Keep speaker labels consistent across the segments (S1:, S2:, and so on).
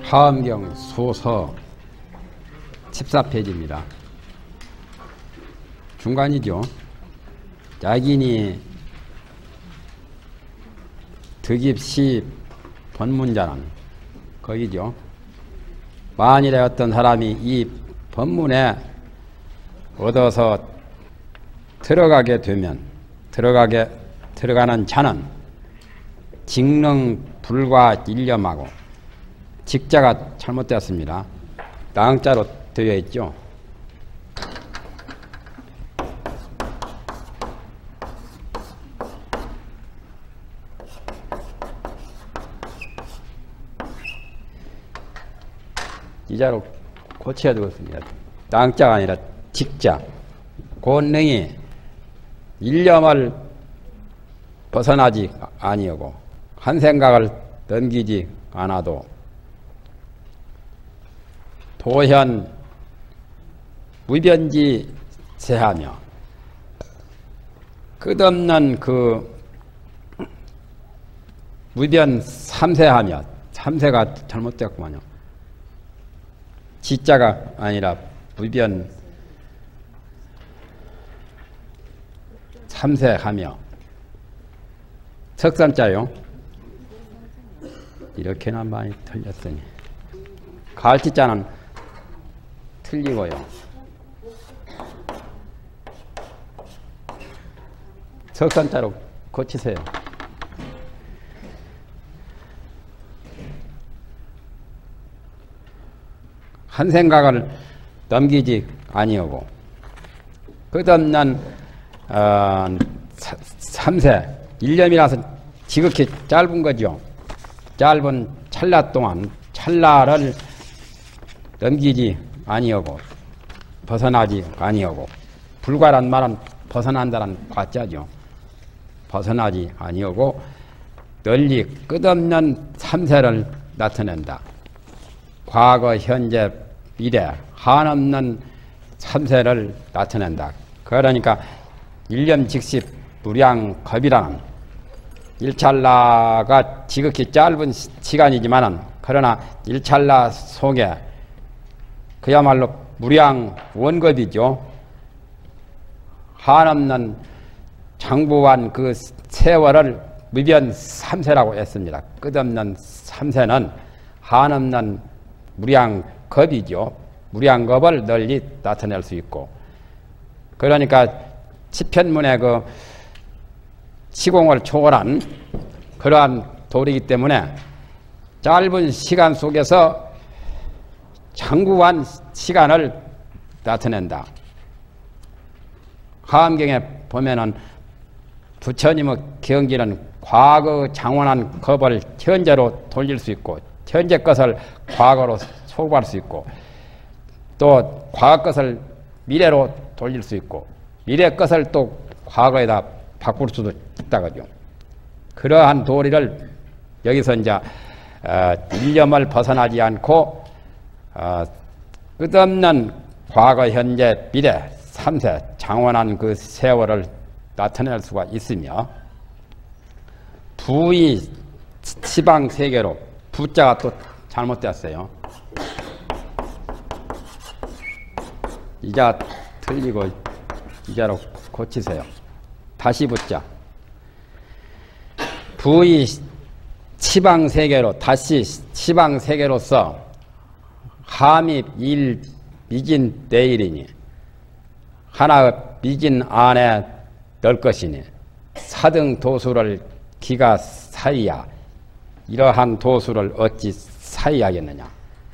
S1: 하엄경 소서 14페이지입니다. 중간이죠. 약인이 득입시 법문자는 거기죠. 만일에 어떤 사람이 이 법문에 얻어서 들어가게 되면 들어가는 자는 직능 불과 일념하고 직자가 잘못되었습니다. 나응자로 되어 있죠. 이 자로 고쳐야 되겠습니다. 나응자가 아니라 직자. 권능이 일념을 벗어나지 아니하고 한 생각을 넘기지 않아도 도현 무변지 세하며 끝없는 그 무변 삼세하며 삼세가 잘못되었구만요. 지자가 아니라 무변 삼세하며 석산자요. 이렇게나 많이 틀렸으니 가을지자는 틀리고요. 석산자로 고치세요. 한 생각을 넘기지 아니하고 끝없는 삼세 일념이라서 지극히 짧은 거죠. 짧은 찰나 동안 찰나를 넘기지 아니하고 벗어나지 아니하고 불과란 말은 벗어난다는 과자죠. 벗어나지 아니하고 널리 끝없는 삼세를 나타낸다. 과거, 현재, 미래 한없는 삼세를 나타낸다. 그러니까 일념즉시 무량겁이라는 일찰나가 지극히 짧은 시간이지만은 그러나 일찰나 속에 그야말로 무량 원겁이죠. 한없는 장부한 그 세월을 무변 삼세라고 했습니다. 끝없는 삼세는 한없는 무량겁이죠. 무량겁을 널리 나타낼 수 있고 그러니까 시편문의 그 시공을 초월한 그러한 도리이기 때문에 짧은 시간 속에서 장구한 시간을 나타낸다. 하엄경에 보면은 부처님의 경지는 과거 장원한 겁을 현재로 돌릴 수 있고 현재 것을 과거로 소구할 수 있고 또 과거 것을 미래로 돌릴 수 있고 미래 것을 또 과거에다 바꿀 수도 있다고요. 그러한 도리를 여기서 이제 일념을 벗어나지 않고 끝없는 과거, 현재, 미래, 삼세 장원한 그 세월을 나타낼 수가 있으며 부의 치방 세계로 부자가 또 잘못되었어요. 이자 틀리고 이자로 고치세요. 다시 붙자. 부의 치방세계로 다시 치방세계로서 함입 일 미진 내일이니 하나의 미진 안에 넣을 것이니 사등 도수를 기가 사이야. 이러한 도수를 어찌 사이하겠느냐.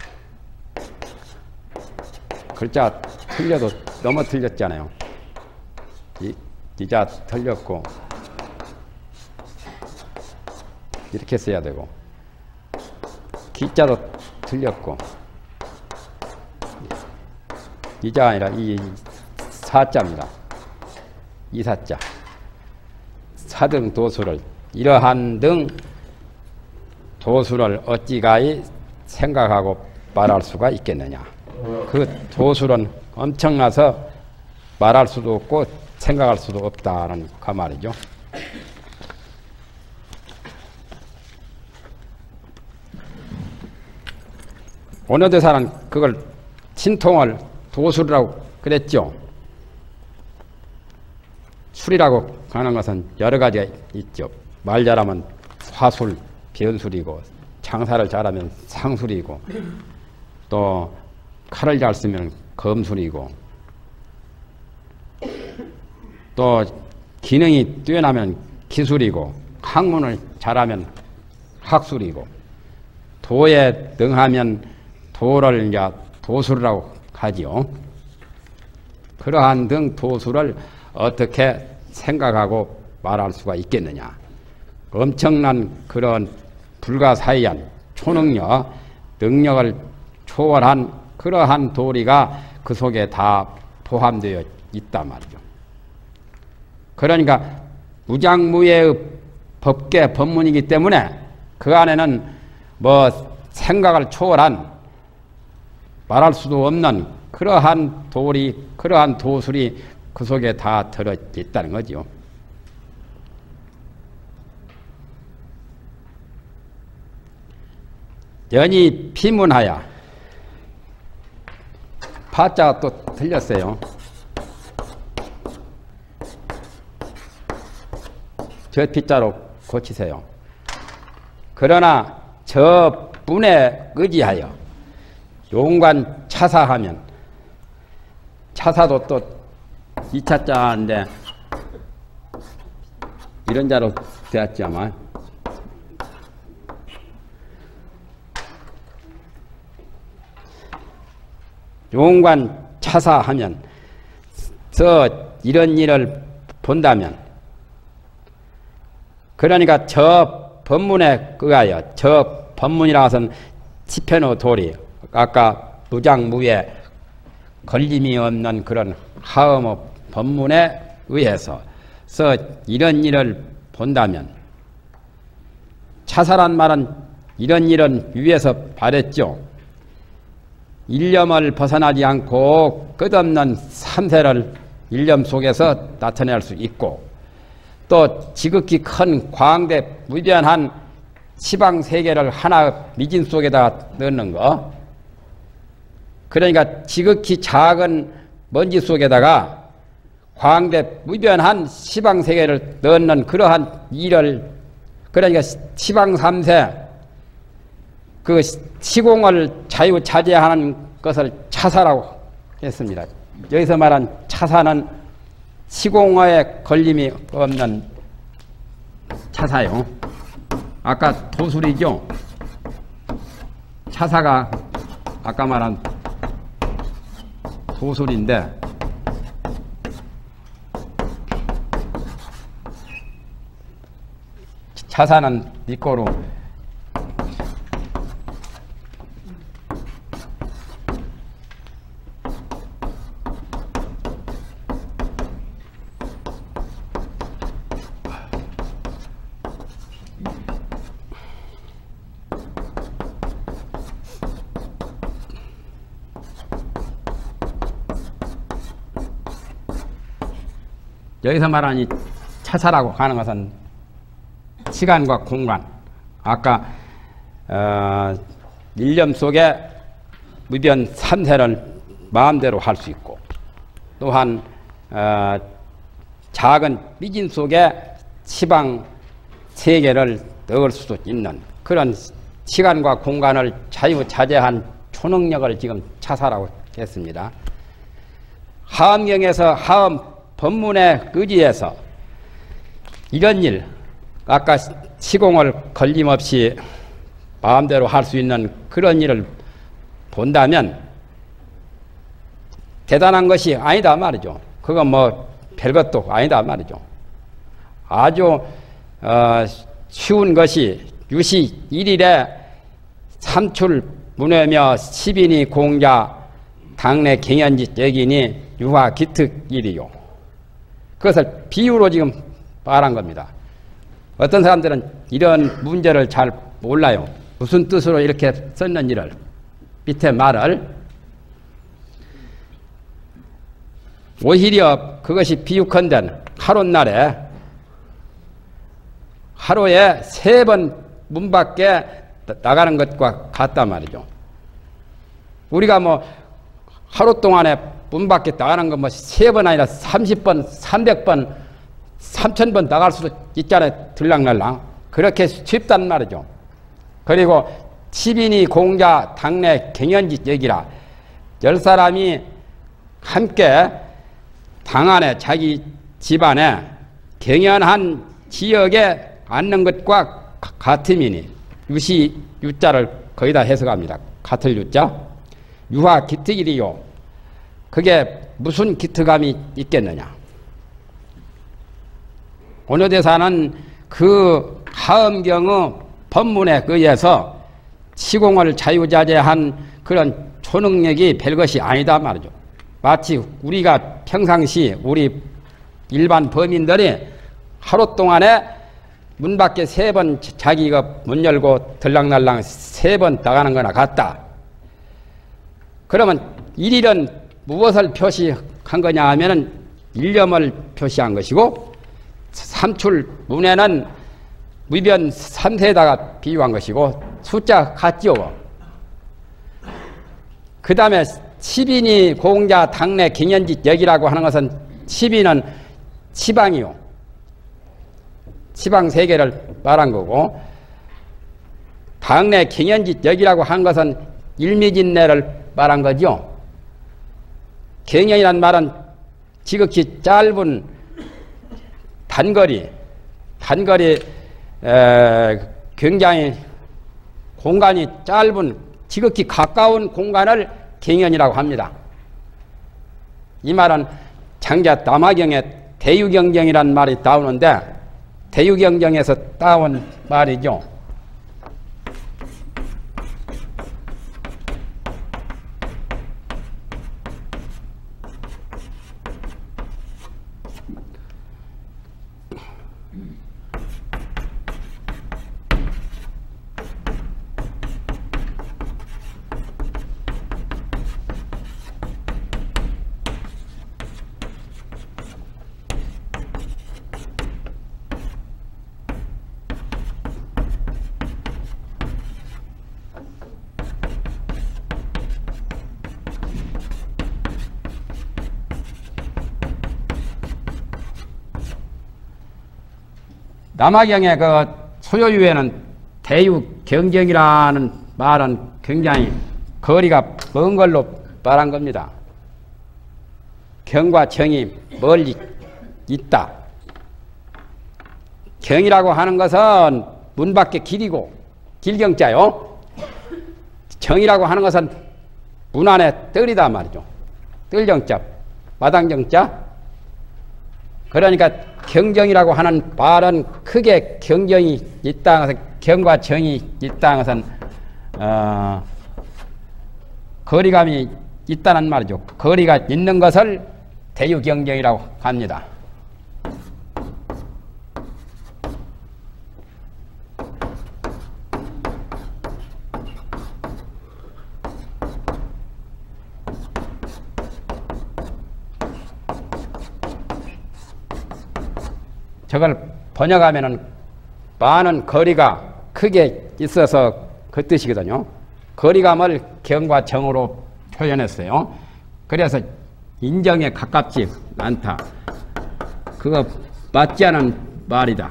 S1: 글자 틀려도 너무 틀렸잖아요. 이자 틀렸고 이렇게 써야 되고 기자도 틀렸고 이자 아니라 이 사자입니다. 이 사자 사등 도수를 이러한 등 도수를 어찌가히 생각하고 말할 수가 있겠느냐. 그 도수는 엄청나서 말할 수도 없고 생각할 수도 없다는 그 말이죠. 어느 대사는 그걸 신통을 도술이라고 그랬죠. 술이라고 하는 것은 여러 가지가 있죠. 말 잘하면 화술, 변술이고, 장사를 잘하면 상술이고, 또 칼을 잘 쓰면 검술이고, 또 기능이 뛰어나면 기술이고, 학문을 잘하면 학술이고, 도에 능하면 도를 이제 도술이라고 하지요. 그러한 등 도술을 어떻게 생각하고 말할 수가 있겠느냐. 엄청난 그런 불가사의한 초능력, 능력을 초월한 그러한 도리가 그 속에 다 포함되어 있단 말이죠. 그러니까 무장무예의 법계 법문이기 때문에 그 안에는 뭐 생각을 초월한 말할 수도 없는 그러한 도리, 그러한 도술이 그 속에 다 들어있다는 거죠. 연이 피문하야. 파자가 또 틀렸어요. 저 피자로 고치세요. 그러나 저 분에 의지하여 용관 차사하면, 차사도 또 2차 자인데 이런 자로 되었지만, 용관 차사하면 저 이런 일을 본다면, 그러니까 저 법문에 의하여, 저 법문이라 것은 치편의 도리, 아까 무장무예 걸림이 없는 그런 하음의 법문에 의해서 이런 일을 본다면, 차사란 말은 이런 일은 위에서 말했죠. 일념을 벗어나지 않고 끝없는 삼세를 일념 속에서 나타낼 수 있고, 또 지극히 큰 광대 무변한 시방세계를 하나 미진 속에다 넣는 거, 그러니까 지극히 작은 먼지 속에다가 광대 무변한 시방세계를 넣는 그러한 일을, 그러니까 시방삼세 그 시공을 자유자재하는 것을 차사라고 했습니다. 여기서 말한 차사는 시공어에 걸림이 없는 차사요. 아까 도술이죠. 차사가 아까 말한 도술인데, 차사는 니꼬로 여기서 말하는 이 차사라고 하는 것은 시간과 공간, 아까 일념 속에 무변 삼세를 마음대로 할 수 있고, 또한 작은 삐진 속에 시방 세계를 넣을 수도 있는 그런 시간과 공간을 자유자재한 초능력을 지금 차사라고 했습니다. 하엄경에서 하엄 법문에 의지해서 이런 일, 아까 시공을 걸림없이 마음대로 할 수 있는 그런 일을 본다면 대단한 것이 아니다 말이죠. 그건 뭐 별것도 아니다 말이죠. 아주 쉬운 것이 유시 1일에 삼출 문외며 시빈이 공자 당내 경연지 여기니 유화 기특일이요. 그것을 비유로 지금 말한 겁니다. 어떤 사람들은 이런 문제를 잘 몰라요. 무슨 뜻으로 이렇게 썼는지를, 밑에 말을. 오히려 그것이 비유컨대 하룻날에 하루에 3번 문 밖에 나가는 것과 같단 말이죠. 우리가 뭐 하루 동안에 문 밖에 나가는 거 뭐 3번 아니라 30번, 300번, 3000번 나갈 수도 있잖아요. 들락날락. 그렇게 쉽단 말이죠. 그리고 치빈이 공자 당내 경연지 얘기라 10사람이 함께 당 안에 자기 집안에 경연한 지역에 앉는 것과 같음이니 유시 유자를 거의 다 해석합니다. 같을 유자 유화 기특이리요. 그게 무슨 기특함이 있겠느냐. 오늘 대사는 그 하엄경의 법문에 의해서 시공을 자유자재한 그런 초능력이 별것이 아니다 말이죠. 마치 우리가 평상시 우리 일반 범인들이 하루 동안에 문 밖에 3번 자기가 문 열고 들락날락 3번 나가는 거나 같다. 그러면 일일은 무엇을 표시한 거냐 하면은 일념을 표시한 것이고 삼출 문에는 무변 3세에다가 비유한 것이고 숫자 같지요. 그 다음에 치빈이 공자 당내 경연지 여기라고 하는 것은 치빈은 치방이요. 치방 3개를 말한 거고 당내 경연지 여기라고 한 것은 일미진내를 말한 거죠. 경연이란 말은 지극히 짧은 단거리 굉장히 공간이 짧은 지극히 가까운 공간을 경연이라고 합니다. 이 말은 장자 남화경에 대유경정이라는 말이 나오는데 대유경정에서 따온 말이죠. 남화경의 그 소요유에는 대유경정이라는 말은 굉장히 거리가 먼 걸로 말한 겁니다. 경과 정이 멀리 있다. 경이라고 하는 것은 문 밖에 길이고 길경자요. 정이라고 하는 것은 문 안에 뜰이다 말이죠. 뜰정자, 마당정자. 그러니까 경정이라고 하는 말은 크게 경정이 있다는 것은 경과 정이 있다는 것은 거리감이 있다는 말이죠. 거리가 있는 것을 대유경정이라고 합니다. 저걸 번역하면은 많은 거리가 크게 있어서 그 뜻이거든요. 거리감을 경과 정으로 표현했어요. 그래서 인정에 가깝지 않다. 그거 맞지 않은 말이다.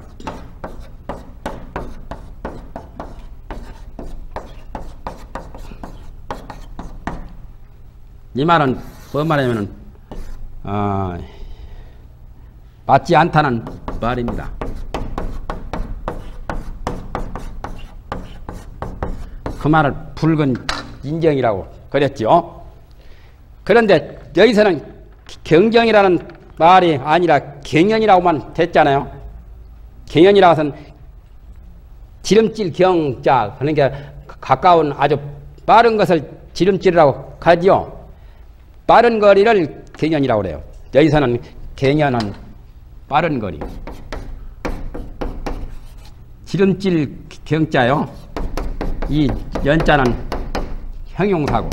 S1: 이 말은 뭔 말이냐면은 맞지 않다는 말입니다. 그 말을 붉은 인정이라고 그랬죠. 그런데 여기서는 경정이라는 말이 아니라 경연이라고만 됐잖아요. 경연이라고 해서는 지름길 경자, 그러니까 가까운 아주 빠른 것을 지름길이라고 하지요. 빠른 거리를 경연이라고 그래요. 여기서는 경연은 빠른 거리. 지름길 경자요. 이 연자는 형용사고.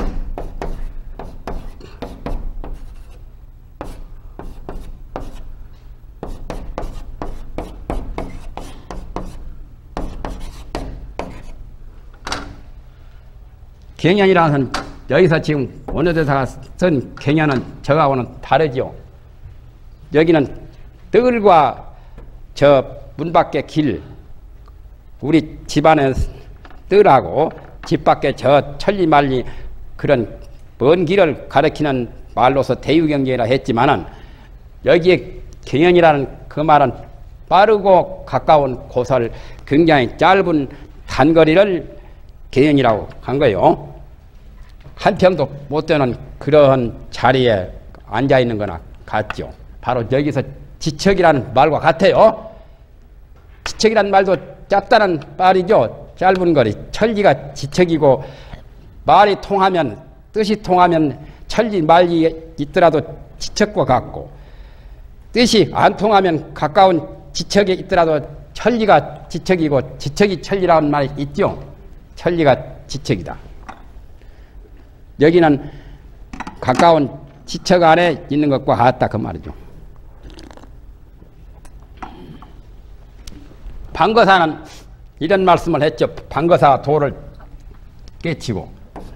S1: 경연이라는 것은 여기서 지금 원효대사가 쓴 경연은 저하고는 다르죠. 여기는 뜰과 저 문 밖의 길, 우리 집안의 뜰하고 집 밖에 저 천리말리 그런 먼 길을 가리키는 말로서 대유경전이라 했지만은 여기에 경연이라는 그 말은 빠르고 가까운 곳을 굉장히 짧은 단거리를 경연이라고 한 거예요. 한 평도 못 되는 그런 자리에 앉아 있는 거나 같죠. 바로 여기서 지척이라는 말과 같아요. 지척이라는 말도 짧다는 말이죠. 짧은 거리. 천리가 지척이고 말이 통하면 뜻이 통하면 천리 말이 있더라도 지척과 같고 뜻이 안 통하면 가까운 지척에 있더라도 천리가 지척이고 지척이 천리라는 말이 있죠. 천리가 지척이다. 여기는 가까운 지척 안에 있는 것과 같다 그 말이죠. 방거사는 이런 말씀을 했죠. 방거사가 돌을 깨치고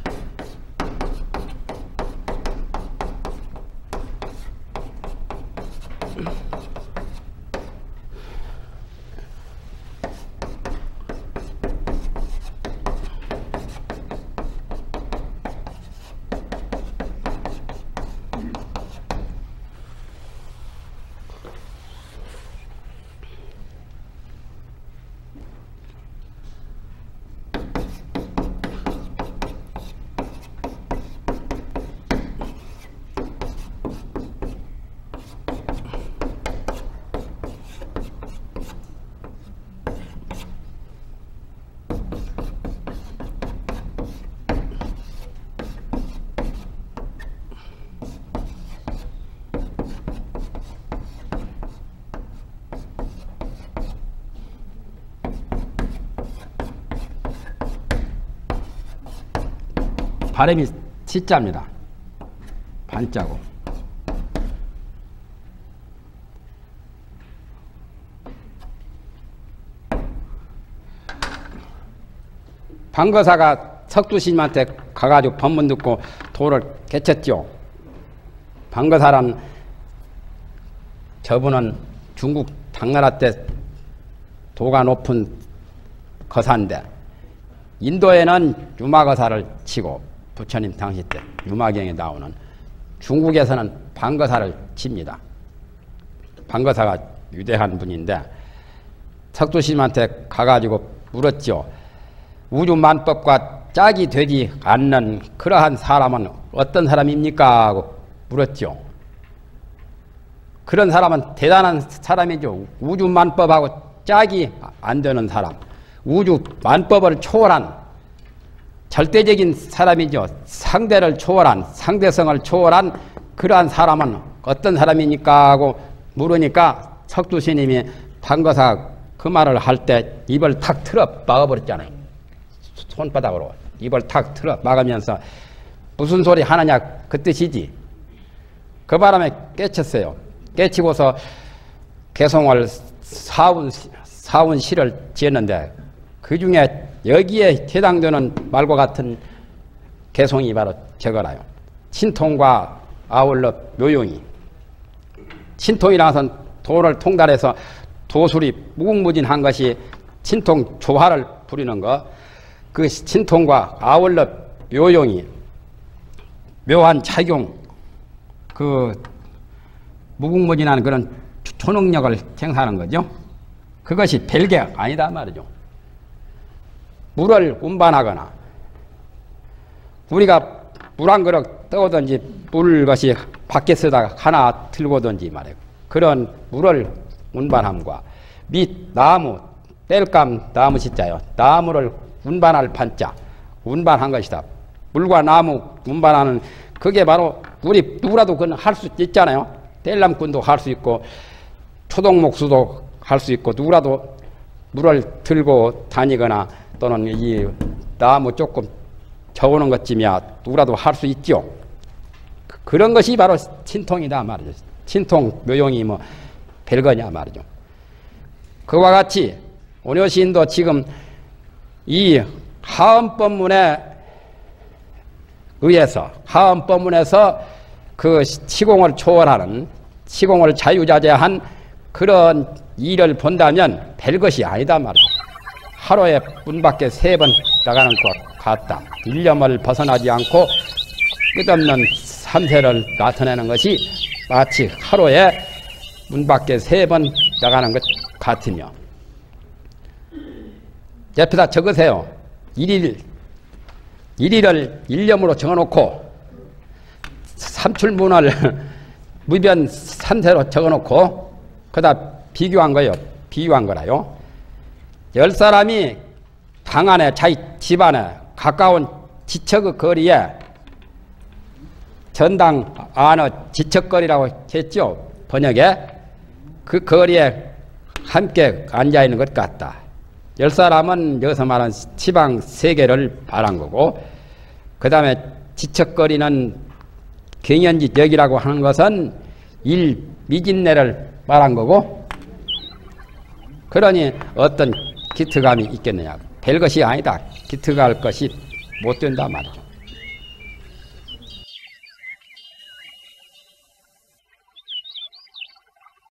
S1: 발음이 치자입니다. 반자고. 방거사가 석두스님한테 가가지고 법문 듣고 도를 깨쳤죠. 방거사란 저분은 중국 당나라 때 도가 높은 거사인데 인도에는 유마거사를 치고 부처님 당시 때 유마경에 나오는 중국에서는 방거사를 칩니다. 방거사가 위대한 분인데 석두스님한테 가가지고 물었죠. 우주만법과 짝이 되지 않는 그러한 사람은 어떤 사람입니까? 하고 물었죠. 그런 사람은 대단한 사람이죠. 우주만법하고 짝이 안 되는 사람. 우주만법을 초월한 절대적인 사람이죠. 상대를 초월한, 상대성을 초월한 그러한 사람은 어떤 사람이니까 하고 물으니까 석두스님이 방거사 그 말을 할 때 입을 탁 틀어 막아버렸잖아요. 손바닥으로 입을 탁 틀어 막으면서 무슨 소리 하느냐 그 뜻이지. 그 바람에 깨쳤어요. 깨치고서 개송을 사운 시를 지었는데 그 중에 여기에 해당되는 말과 같은 개송이 바로 저거라요. 신통과 아울러 묘용이. 신통이라는 것은 도를 통달해서 도술이 무궁무진한 것이 신통 조화를 부리는 것. 그 신통과 아울러 묘용이 묘한 작용, 그 무궁무진한 그런 초능력을 행사하는 거죠. 그것이 별게 아니다 말이죠. 물을 운반하거나 우리가 물 한 그릇 떠오든지 물 것이 밖에서다가 하나 들고든지 말이에요. 그런 물을 운반함과 밑 나무 땔감 나무 시자요. 나무를 운반할 판자 운반한 것이다. 물과 나무 운반하는 그게 바로 우리 누구라도 그건 할 수 있잖아요. 땔감꾼도 할 수 있고 초동목수도 할 수 있고 누구라도 물을 들고 다니거나 또는 이 나무 조금 저오는 것쯤이야 누구라도 할 수 있죠. 그런 것이 바로 신통이다 말이죠. 신통 묘용이 뭐 별거냐 말이죠. 그와 같이 오녀시인도 지금 이 하음법문에 의해서 하음법문에서 그 시공을 초월하는 시공을 자유자재한 그런 일을 본다면 별것이 아니다 말이야. 하루에 문 밖에 3번 나가는 것 같다. 일념을 벗어나지 않고 끝없는 삼세를 나타내는 것이 마치 하루에 문 밖에 3번 나가는 것 같으며, 옆에다 적으세요. 일일을 일념으로 정해놓고 삼출문을 무변 삼세로 적어놓고 그다 비교한 거예요. 비유한 거라요. 10사람이 방 안에 자기 집안에 가까운 지척의 거리에 전당 안의 지척거리라고 했죠. 번역에. 그 거리에 함께 앉아있는 것 같다. 10사람은 여기서 말하는 지방 3개를 말한 거고, 그 다음에 지척거리는 경연지역이라고 하는 것은 미진내를 말한 거고, 그러니 어떤 기특함이 있겠느냐. 별것이 아니다. 기특할 것이 못 된다 말이죠.